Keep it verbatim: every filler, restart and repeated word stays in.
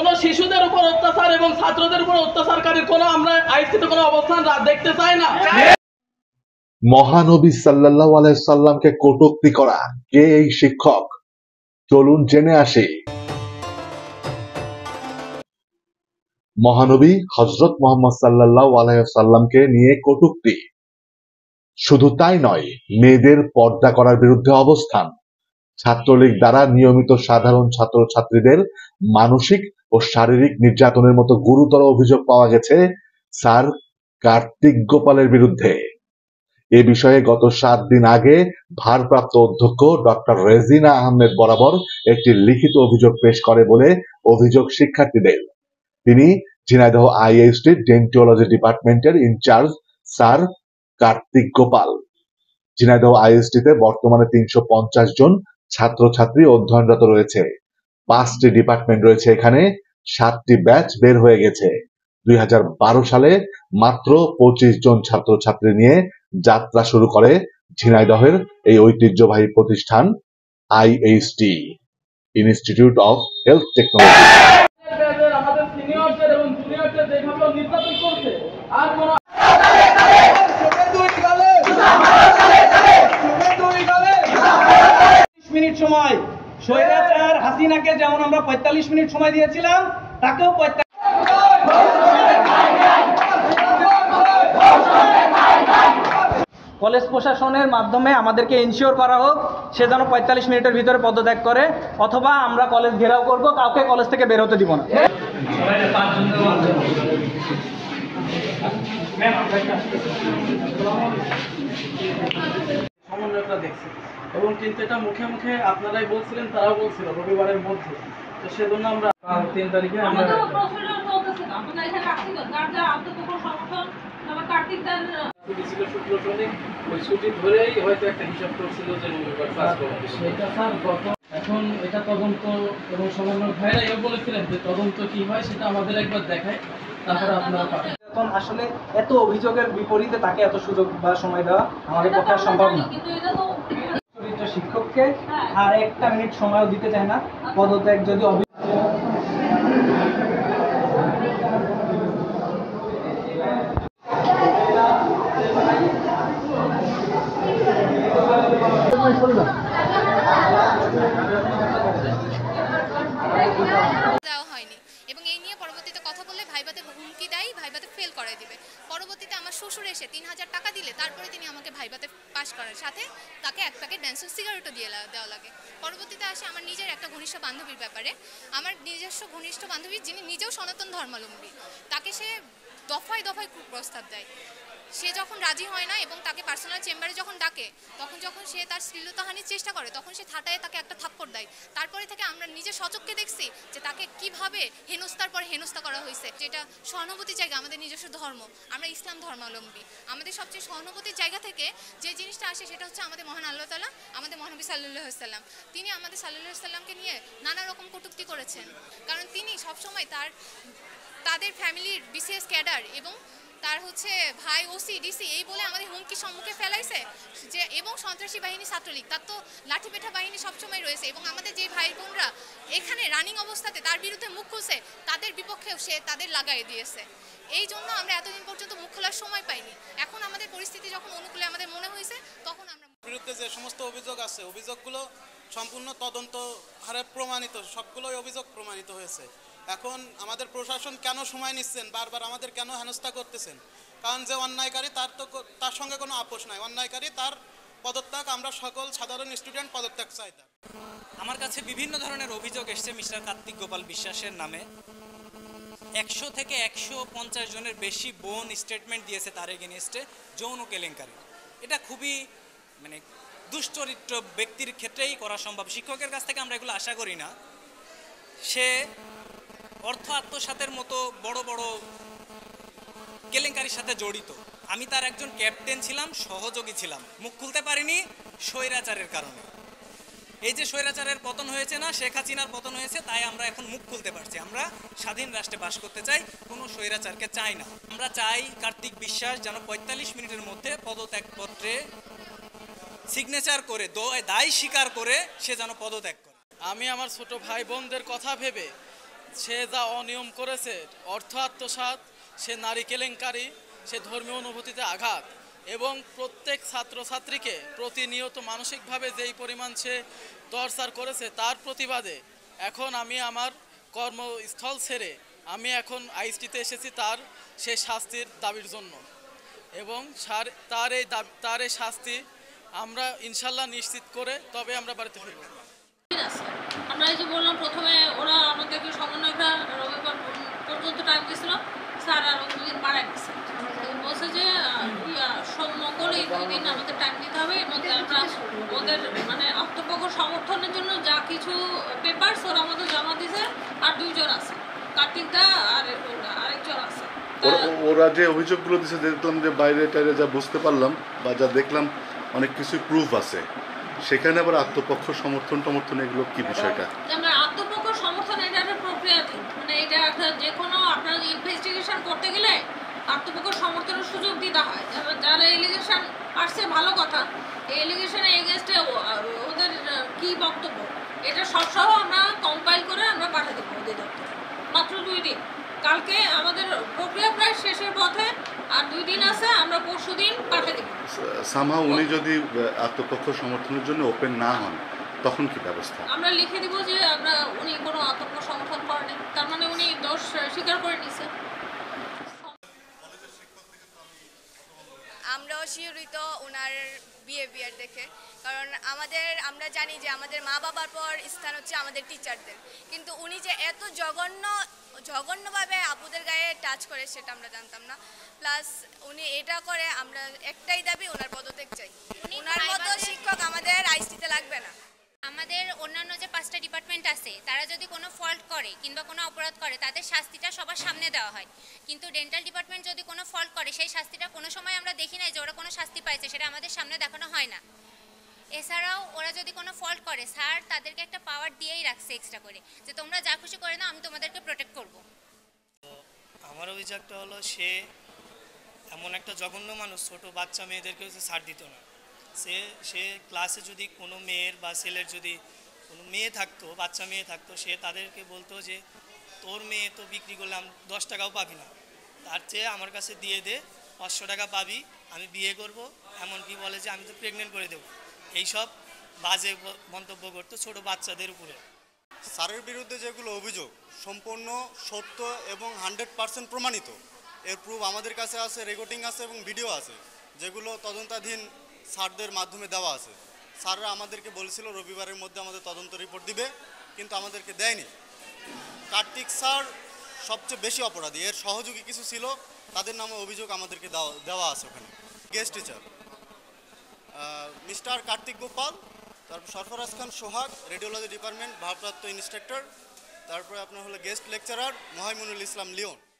কোনো শিশুদের উপর অত্যাচার এবং ছাত্রদের উপর অত্যাচারকারীর কোনো আমরা আইসিতে কোনো অবস্থান দেখতে চাই না। মহানবী সাল্লাল্লাহু আলাইহি সাল্লামকে কটূক্তি করা কে এই শিক্ষক? চলুন জেনে আসি। মহানবী হযরত মুহাম্মদ সাল্লাল্লাহু আলাইহি সাল্লামকে নিয়ে কটূক্তি। শুধু তাই নয়, মেয়েদের পর্দা করার বিরুদ্ধে অবস্থান। ছাত্রলীগ দ্বারা নিয়মিত সাধারণ ছাত্রছাত্রীদের মানসিক ও শারীরিক নির্যাতনের মতো গুরুতর অভিযোগ পাওয়া গেছে স্যার কার্তিক গোপালের বিরুদ্ধে। এ বিষয়ে গত সাত দিন আগে ভারপ্রাপ্ত অধ্যক্ষ ডক্টর রেজিনা আহমেদ বরাবর একটি লিখিত অভিযোগ পেশ করে বলে অভিযোগ শিক্ষার্থীদের। তিনি ঝিনাইদহ আইএইচটির ডেন্টিওলজি ডিপার্টমেন্টের ইনচার্জ স্যার কার্তিক গোপাল। ঝিনাইদহ আইএইচটিতে বর্তমানে তিনশো পঞ্চাশ জন ছাত্রছাত্রী অধ্যয়নরত রয়েছে। পাঁচটি ডিপার্টমেন্ট রয়েছে এখানে, সাতটি ব্যাচ বের হয়ে গেছে। দুই হাজার বারো সালে মাত্র পঁচিশ জন ছাত্রছাত্রী নিয়ে যাত্রা শুরু করে ঝিনাইদহের এই ঐতিহ্যবাহী প্রতিষ্ঠান IHT, institute of health technology. আমাদের সিনিয়রদের এবং জুনিয়রদের যেভাবে নির্যাতন করছে আর কোন মিনিট সময় স্বৈরাচার হাসিনাকে যেমন আমরা পঁয়তাল্লিশ মিনিট সময় দিয়েছিলাম, তাকেও কলেজ প্রশাসনের মাধ্যমে আমাদেরকে এনশিওর করা হোক সে যেন পঁয়তাল্লিশ মিনিটের ভিতরে পদত্যাগ করে, অথবা আমরা কলেজ ঘেরাও করব, কাউকে কলেজ থেকে বের হতে দিব না। সমন্বয়টা দেখছি এবং কিন্তু এটা মুখে মুখে আপনারাই বলছিলেন, তারাও বলছিল রবিবারের মধ্যে, তো সেজন্য আমরা তিন তারিখে আমরা এখন এটা তদন্ত এবং সমন্বয় ভাইরাই বলেছিলেন যে তদন্ত কি হয় সেটা আমাদের একবার দেখায়, তারপরে আপনারা পাবেন। এখন আসলে এত অভিযোগের বিপরীতে তাকে এত সুযোগ বা সময় দেওয়া আমাদের পক্ষে সম্ভব না। শিক্ষককে আর একটা মিনিট সময়ও দিতে চায় না, পদত্যাগ যদি দেওয়া হয়নি এবং এই নিয়ে পরবর্তীতে কথা বললে ভাইবাতে হুমকি দেয়, ভাইবাতে ফেল করাই দিবে। পরবর্তীতে আমার শ্বশুর এসে তিন হাজার টাকা দিলে তারপরে তিনি আমাকে ভাইবাতে পাস করার সাথে তাকে এক প্যাকেট ড্যান্সের সিগারেটও দিয়ে দেওয়া লাগে। পরবর্তীতে আসে আমার নিজের একটা ঘনিষ্ঠ বান্ধবীর ব্যাপারে। আমার নিজস্ব ঘনিষ্ঠ বান্ধবী যিনি নিজেও সনাতন ধর্মাবলম্বী, তাকে সে দফায় দফায় কুপ্রস্তাব দেয়। সে যখন রাজি হয় না এবং তাকে পার্সোনাল চেম্বারে যখন ডাকে, তখন যখন সে তার শ্লীলতাহানির চেষ্টা করে, তখন সে থাটায় তাকে একটা থাপ্পড় দেয়। তারপরে থেকে আমরা নিজে সচক্ষে দেখছি যে তাকে কিভাবে হেনস্থার পর হেনস্থা করা হয়েছে। যেটা সহানুভূতির জায়গা, আমাদের নিজস্ব ধর্ম, আমরা ইসলাম ধর্মাবলম্বী, আমাদের সবচেয়ে সহানুভূতির জায়গা থেকে যে জিনিসটা আসে সেটা হচ্ছে আমাদের মহান আল্লাহ তাআলা, আমাদের মহানবী সাল্লাল্লাহু আলাইহি সাল্লাম। তিনি আমাদের সাল্লাল্লাহু আলাইহি সাল্লামকে নিয়ে নানা রকম কটূক্তি করেছেন, কারণ তিনি সবসময় তার তাদের ফ্যামিলির বিসিএস ক্যাডার এবং তার হচ্ছে ভাই ওসি ডিসি এই বলে আমাদের হুমকির সম্মুখে ফেলাইছে যে, এবং সন্ত্রাসী বাহিনী ছাত্রলীগ, তার তো লাঠিপেঠা বাহিনী সবসময় রয়েছে, এবং আমাদের যে ভাই বোনরা এখানে রানিং অবস্থাতে তার বিরুদ্ধে মুখ খুলছে, তাদের বিপক্ষেও সে তাদের লাগাই দিয়েছে। এই জন্য আমরা এতদিন পর্যন্ত মুখ খোলার সময় পাইনি। এখন আমাদের পরিস্থিতি যখন অনুকূলে আমাদের মনে হয়েছে, তখন আমরা বিরুদ্ধে যে সমস্ত অভিযোগ আছে, অভিযোগগুলো সম্পূর্ণ তদন্ত হারে প্রমাণিত, সবগুলোই অভিযোগ প্রমাণিত হয়েছে। এখন আমাদের প্রশাসন কেন সময় নিচ্ছেন, বারবার আমাদের কেন হেনস্থা করতেছেন? কারণ যে অন্যায়কারী তার তো তার সঙ্গে কোনো আপোষ নাই, অন্যায়কারী তার পদত্যাগ, আমরা সকল সাধারণ স্টুডেন্ট পদত্যাগ চাই। আমার কাছে বিভিন্ন ধরনের অভিযোগ এসছে মিস্টার কার্তিক গোপাল বিশ্বাসের নামে। একশো থেকে একশো পঞ্চাশ জনের বেশি বোন স্টেটমেন্ট দিয়েছে তার এগেনিস্টে যৌন কেলেঙ্কারি। এটা খুবই মানে দুশ্চরিত্র ব্যক্তির ক্ষেত্রেই করা সম্ভব। শিক্ষকের কাছ থেকে আমরা এগুলো আশা করি না। সে অর্থ আত্মসাতের মতো বড় বড় কেলেঙ্কারির সাথে জড়িত। আমি তার একজন ক্যাপ্টেন ছিলাম, সহযোগী ছিলাম, মুখ খুলতে পারিনি স্বৈরাচারের কারণে। এই যে স্বৈরাচারের পতন হয়েছে না, শেখ হাসিনার পতন হয়েছে, তাই আমরা এখন মুখ খুলতে পারছি। আমরা স্বাধীন রাষ্ট্রে বাস করতে চাই, কোনো স্বৈরাচারকে চাই না। আমরা চাই কার্তিক বিশ্বাস যেন পঁয়তাল্লিশ মিনিটের মধ্যে পদত্যাগপত্রে সিগনেচার করে দায় স্বীকার করে সে যেন পদত্যাগ করে। আমি আমার ছোট ভাই বোনদের কথা ভেবে সে যা অনিয়ম করেছে, অর্থ আত্মসাৎ, সে নারী কেলেঙ্কারি, সে ধর্মীয় অনুভূতিতে আঘাত এবং প্রত্যেক ছাত্রছাত্রীকে প্রতিনিয়ত মানসিকভাবে যেই পরিমাণ সে টর্চার করেছে তার প্রতিবাদে এখন আমি আমার কর্মস্থল ছেড়ে আমি এখন আইএসটিতে এসেছি তার সে শাস্তির দাবির জন্য এবং সার তার এই দাবি তার এই শাস্তি আমরা ইনশাল্লাহ নিশ্চিত করে তবে আমরা বাড়িতে ফিরব। আমরা এই যে বললাম প্রথমে ওরা আমাদেরকে সমন্বয়করা রবিবার পর্যন্ত টাইম দিয়েছিল, স্যার আর দুদিন বাড়াই দিচ্ছে, বলছে যে সোম মঙ্গল এই দুই দিন আমাদের টাইম দিতে হবে। এর মধ্যে আমরা ওদের মানে আত্মপক্ষ সমর্থনের জন্য যা কিছু পেপারস ওরা আমাদের জমা দিছে, আর দুইজন আছে, কার্তিক দা আর আরেকজন আছে। ওরা যে অভিযোগগুলো দিচ্ছে দেখলাম যে বাইরে টাইরে যা বুঝতে পারলাম বা যা দেখলাম অনেক কিছু প্রুফ আছে, সেখানে আবার আত্মপক্ষ সমর্থন টমর্থন এগুলো কি বিষয়টা? আত্মপক্ষ সমর্থন এটা একটা প্রক্রিয়া, মানে এটা একটা যে কোনো আপনার ইনভেস্টিগেশন করতে গেলে আত্মপক্ষ সমর্থনের সুযোগ দিতে হয়। যারা এলিগেশন আসছে ভালো কথা, এই এলিগেশনের এগেনস্টে ওদের কি বক্তব্য এটা সবসহ আমরা কম্পাইল করে আমরা পাঠিয়ে দেবো ওদের দপ্তরে। মাত্র দুই দিন, কালকে আমাদের প্রক্রিয়া প্রায় শেষের পথে, আর দুই দিন আছে, আমরা পরশু দিন পাঠিয়ে দেবো। সামহাও উনি যদি আত্মপক্ষ সমর্থনের জন্য ওপেন না হন তখন কি ব্যবস্থা? আমরা লিখে দিব যে আমরা উনি কোনো আত্মপক্ষ সমর্থন করেনি, তার মানে উনি দোষ স্বীকার করে নিছে। আমরাও শিহরিত ওনার বিহেভিয়ার দেখে, কারণ আমাদের আমরা জানি যে আমাদের মা বাবার পর স্থান হচ্ছে আমাদের টিচারদের, কিন্তু উনি যে এত জঘন্য জঘন্যভাবে আপুদের গায়ে টাচ করে সেটা আমরা জানতাম না। প্লাস উনি এটা করে, আমরা একটাই দাবি ওনার পদত্যাগ চাই। ওনার মতো শিক্ষক আমাদের আইসিটিতে লাগবে না। আমাদের অন্যান্য যে পাঁচটা ডিপার্টমেন্ট আছে তারা যদি কোনো ফল্ট করে কিংবা কোনো অপরাধ করে তাদের শাস্তিটা সবার সামনে দেওয়া হয়, কিন্তু ডেন্টাল ডিপার্টমেন্ট যদি কোনো ফল্ট করে সেই শাস্তিটা কোনো সময় আমরা দেখি নাই যে ওরা কোনো শাস্তি পাইছে, সেটা আমাদের সামনে দেখানো হয় না। এছাড়াও ওরা যদি কোনো ফল্ট করে স্যার তাদেরকে একটা পাওয়ার দিয়েই রাখছে এক্সট্রা করে, যে তোমরা যা খুশি করে নাও, আমি তোমাদেরকে প্রোটেক্ট করব। আমার অভিযোগটা হলো সে এমন একটা জঘন্য মানুষ, ছোট বাচ্চা মেয়েদেরকে ছাড় দিত না। সে সে ক্লাসে যদি কোনো মেয়ের বা ছেলের যদি কোনো মেয়ে থাকতো, বাচ্চা মেয়ে থাকতো, সে তাদেরকে বলতো যে তোর মেয়ে তো বিক্রি করলাম দশ টাকাও পাবি না, তার চেয়ে আমার কাছে দিয়ে দে, পাঁচশো টাকা পাবি, আমি বিয়ে করব, এমনকি বলে যে আমি তো প্রেগনেন্ট করে দেবো। এইসব বাজে মন্তব্য করতো ছোট বাচ্চাদের উপরে। স্যারের বিরুদ্ধে যেগুলো অভিযোগ সম্পূর্ণ সত্য এবং হান্ড্রেড পার্সেন্ট প্রমাণিত। এর প্রুফ আমাদের কাছে আছে, রেকর্ডিং আছে এবং ভিডিও আছে, যেগুলো তদন্তাধীন স্যারদের মাধ্যমে দেওয়া আছে। স্যাররা আমাদেরকে বলেছিল রবিবারের মধ্যে আমাদের তদন্ত রিপোর্ট দিবে, কিন্তু আমাদেরকে দেয়নি। কার্তিক স্যার সবচেয়ে বেশি অপরাধী, এর সহযোগী কিছু ছিল, তাদের নামে অভিযোগ আমাদেরকে দেওয়া দেওয়া আছে ওখানে। Guest teacher mister Kartik Gopal, তারপর সরফরাজ খান সোহাগ, রেডিওলজি ডিপার্টমেন্ট ভারপ্রাপ্ত ইন্সট্রাক্টর, তারপরে আপনার হলো guest lecturer Mahaimunul Islam Leone.